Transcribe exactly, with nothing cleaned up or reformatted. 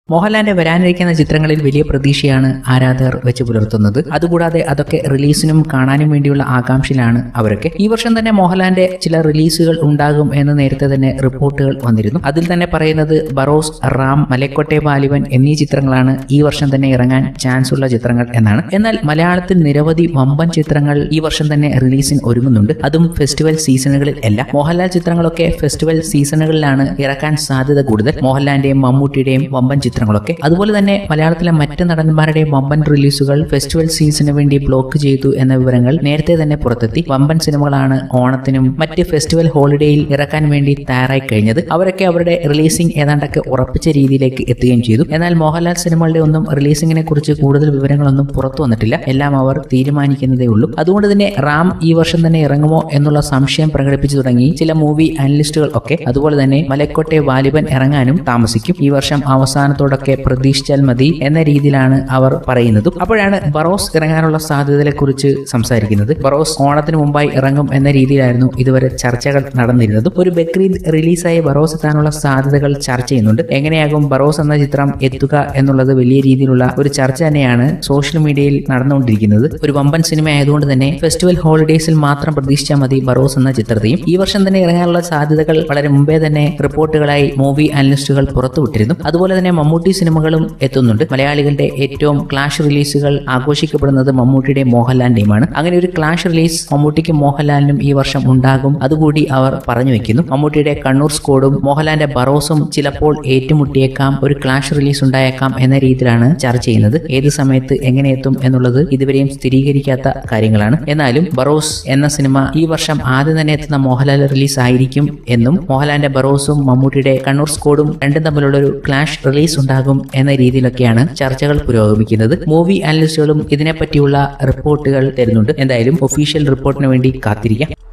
മോഹൻലാലിന്റെ വരാനിരിക്കുന്ന ചിത്രങ്ങളിൽ വലിയ പ്രതീക്ഷയാണ് ആരാധകർ വെച്ച് പുലർത്തുന്നത്. അതുകൂടാതെ അതൊക്കെ റിലീസിനും കാണാനും വേണ്ടിയുള്ള ആകാംക്ഷയിലാണ് അവരൊക്കെ. ഈ വർഷം തന്നെ മോഹൻലാലിന്റെ ചില റിലീസുകൾ ഉണ്ടാകും എന്ന് നേരത്തെ തന്നെ റിപ്പോർട്ടുകൾ വന്നിരുന്നു. അതിൽ തന്നെ പറയുന്നത് ബറോസ്, റാം, മലക്കോട്ടെ വാലിബൻ എന്നീ ചിത്രങ്ങളാണ് ഈ വർഷം തന്നെ ഇറങ്ങാൻ ചാൻസ് ഉള്ള ചിത്രങ്ങൾ എന്നാണ്. എന്നാൽ മലയാളത്തിൽ നിരവധി വമ്പൻ ചിത്രങ്ങൾ ഈ വർഷം തന്നെ റിലീസിന് ഒരുങ്ങുന്നുണ്ട്. അതും ഫെസ്റ്റിവൽ സീസണുകളിൽ അല്ല. മോഹൻലാൽ ചിത്രങ്ങളൊക്കെ ഫെസ്റ്റിവൽ സീസണുകളിലാണ് ഇറക്കാൻ സാധ്യത കൂടുതൽ. മോഹൻലാലിന്റെയും മമ്മൂട്ടിയുടെയും വമ്പൻ ചിത്രങ്ങളൊക്കെ. അതുപോലെ തന്നെ മലയാളത്തിലെ മറ്റ് നടന്മാരുടെയും വമ്പൻ റിലീസുകൾ ഫെസ്റ്റിവൽ സീസണിന് വേണ്ടി ബ്ലോക്ക് ചെയ്തു എന്ന വിവരങ്ങൾ നേരത്തെ തന്നെ പുറത്തെത്തി. വമ്പൻ സിനിമകളാണ് ഓണത്തിനും മറ്റ് ഫെസ്റ്റിവൽ ഹോളിഡേയിൽ ഇറക്കാൻ വേണ്ടി തയ്യാറായി കഴിഞ്ഞത്. അവരൊക്കെ അവരുടെ റിലീസിംഗ് ഏതാണ്ടൊക്കെ ഉറപ്പിച്ച രീതിയിലേക്ക് എത്തുകയും ചെയ്തു. എന്നാൽ മോഹൻലാൽ സിനിമകളുടെ ഒന്നും റിലീസിംഗിനെ കുറിച്ച് കൂടുതൽ വിവരങ്ങളൊന്നും പുറത്തു വന്നിട്ടില്ല. എല്ലാം അവർ തീരുമാനിക്കുന്നതേ ഉള്ളൂ. അതുകൊണ്ട് തന്നെ റാം ഈ വർഷം തന്നെ ഇറങ്ങുമോ എന്നുള്ള സംശയം പ്രകടിപ്പിച്ചു തുടങ്ങി ചില മൂവി അനലിസ്റ്റുകൾ ഒക്കെ. അതുപോലെ തന്നെ മലക്കോട്ടെ വാലിബൻ ഇറങ്ങാനും താമസിക്കും. ഈ വർഷം അവസാനത്തോടൊക്കെ പ്രതീക്ഷിച്ചാൽ മതി എന്ന രീതിയിലാണ് അവർ പറയുന്നതും. അപ്പോഴാണ് ബറോസ് ഇറങ്ങാനുള്ള സാധ്യതകളെ കുറിച്ച് സംസാരിക്കുന്നത്. ബറോസ് ഓണത്തിന് മുമ്പായി ഇറങ്ങും എന്ന രീതിയിലായിരുന്നു ഇതുവരെ ചർച്ചകൾ നടന്നിരുന്നതും. ഒരു ബക്രീദ് റിലീസായി ബറോസ് എത്താനുള്ള സാധ്യതകൾ ചർച്ച ചെയ്യുന്നുണ്ട്. എങ്ങനെയാകും ബറോസ് എന്ന ചിത്രം എത്തുക എന്നുള്ളത് വലിയ രീതിയിലുള്ള ഒരു ചർച്ച തന്നെയാണ് സോഷ്യൽ മീഡിയയിൽ നടന്നുകൊണ്ടിരിക്കുന്നത്. ഒരു വമ്പൻ സിനിമ ആയതുകൊണ്ട് തന്നെ ഫെസ്റ്റിവൽ ഹോളിഡേസിൽ മാത്രം പ്രതീക്ഷിച്ചാൽ മതി ബറോസ് എന്ന ചിത്രത്തെയും. ഈ വർഷം തന്നെ ഇറങ്ങാനുള്ള സാധ്യതകൾ വളരെ മുമ്പേ തന്നെ റിപ്പോർട്ടുകളായി മൂവി അനലിസ്റ്റുകൾ പുറത്തുവിട്ടിരുന്നു. അതുപോലെ തന്നെ മമ്മൂട്ടി സിനിമകളും എത്തുന്നുണ്ട്. മലയാളികളുടെ ഏറ്റവും ക്ലാഷ് റിലീസുകൾ ആഘോഷിക്കപ്പെടുന്നത് മമ്മൂട്ടിയുടെയും മോഹൻലാലിന്റെയുമാണ്. അങ്ങനെ ഒരു ക്ലാഷ് റിലീസ് മമ്മൂട്ടിക്കും മോഹൻലാലിനും ഈ വർഷം ഉണ്ടാകും. അതുകൂടി അവർ പറഞ്ഞു വെക്കുന്നു. മമ്മൂട്ടിയുടെ കണ്ണൂർ സ്ക്വാഡും മോഹൻലാലിന്റെ ബറോസും ചിലപ്പോൾ ഏറ്റുമുട്ടിയേക്കാം, ഒരു ക്ലാഷ് റിലീസ് ഉണ്ടായേക്കാം എന്ന രീതിയിലാണ് ചർച്ച ചെയ്യുന്നത്. ഏത് സമയത്ത് എങ്ങനെ എത്തും എന്നുള്ളത് ഇതുവരെയും സ്ഥിരീകരിക്കാത്ത കാര്യങ്ങളാണ്. എന്നാലും ബറോസ് എന്ന സിനിമ ഈ വർഷം ആദ്യം തന്നെ എത്തുന്ന മോഹൻലാൽ റിലീസ് ആയിരിക്കും എന്നും മോഹൻലാലിന്റെ ബറോസും മമ്മൂട്ടിയുടെ കണ്ണൂർ സ്ക്വാഡും രണ്ടും തമ്മിലുള്ള ഒരു ക്ലാഷ് റിലീസ് ഉണ്ടാകും എന്ന രീതിയിലൊക്കെയാണ് ചർച്ചകൾ പുരോഗമിക്കുന്നത്. മൂവി അനലിസ്റ്റുകളും ഇതിനെപ്പറ്റിയുള്ള റിപ്പോർട്ടുകൾ തരുന്നുണ്ട്. എന്തായാലും ഒഫീഷ്യൽ റിപ്പോർട്ടിന് വേണ്ടി കാത്തിരിക്കാം.